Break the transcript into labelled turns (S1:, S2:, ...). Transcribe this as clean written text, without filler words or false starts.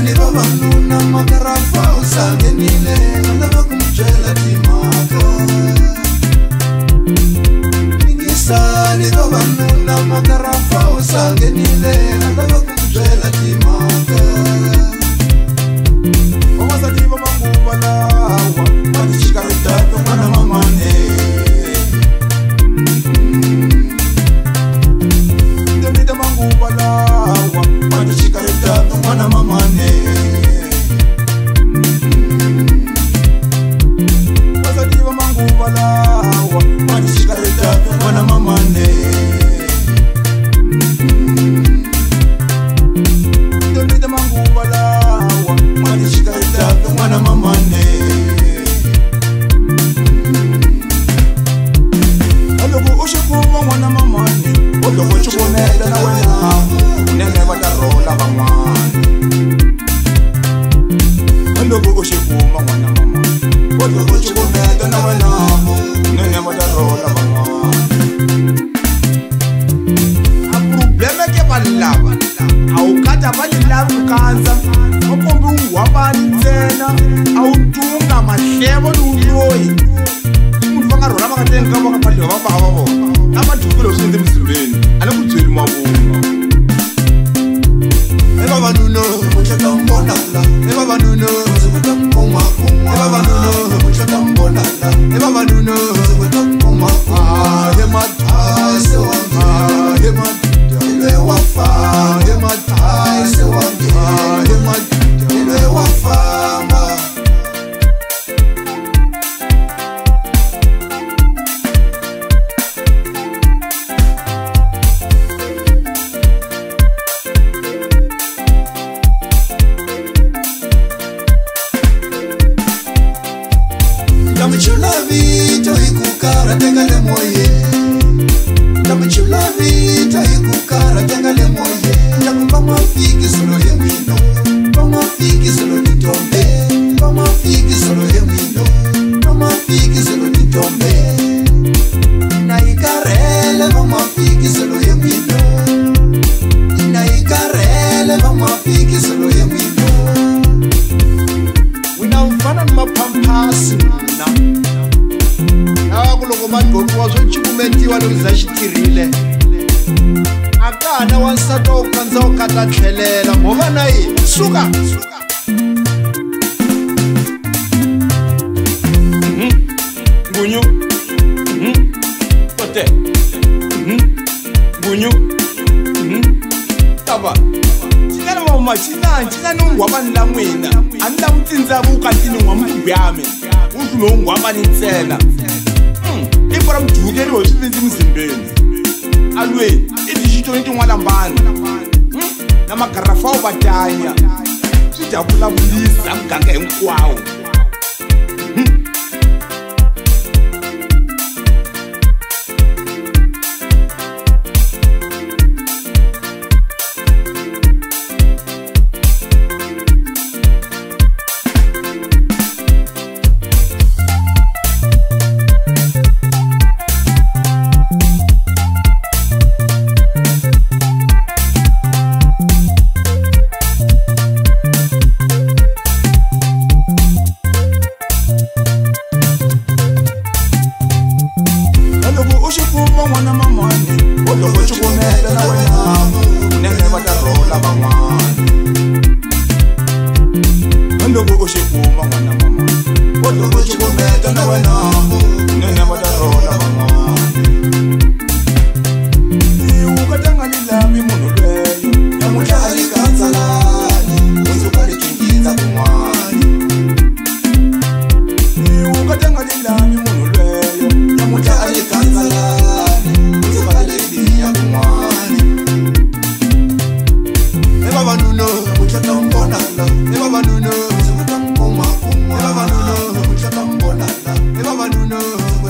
S1: Yingisani vavanuna makarafa usangenile Nandava kumchela timaka Yingisani vavanuna makarafa usangenile Nandava kumchela timaka Omasativa manguva lawa Matishikaritaka mwana mamane Ndemita manguva lawa Matishikaritaka mwana mamane Omasativa manguva lawa Matishikaritaka mwana mamane Ndemita manguva lawa Matishikaritaka mwana mamane Ushikuma mwana mamane Odoko chukumeta na wena Nene watarola vamwani Odoko ushikuma mwana mamane Odoko chukumeta na wena Nene watarola vamwani Probleme ke balava Awukata balilava ukanza Okombi ungwabani ntsena Awutunga mahlevo nuloyi Vangarola vakatenga vakapaliwa vabava vo amadhukilo swiendze misimbeni ale ku byeli mavunwa evavanuna muchata mbonala evavanuna zikuta mbongakunga evavanuna muchata mbonala evavanuna zikuta mbongakunga hematase wange hematase ile wafa hematase wange hematase ile wafanga Chulavi to ikukara tengale moye Dame chulavi to ikukara tengale moye Yakumba mafiki solo yemino Bama fiki solo nitombe Bama fiki solo yemino Bama fiki solo nitombe Na ikarele bama fiki solo yemino Na ikarele bama fiki solo yemino Winamfana mapampasi Loko madhoko wa swo chikumetiwa loko za xitirile akana wansati wo kandza wo kata tlhelela mhova na yini suka Ngunyu Tote Ngunyu Taba Chikana mama china nungwabani la n'wina a ni la mutindzavuka tini n'wamugwame utume ungwabani ntsena Ipora mdukeriwe swivindzi mzimbeni alweni I tixito ni tin'wana mbani na magarafa wo vatanya swi ta vulavulisa muganga hinkwawo Eva Vanuno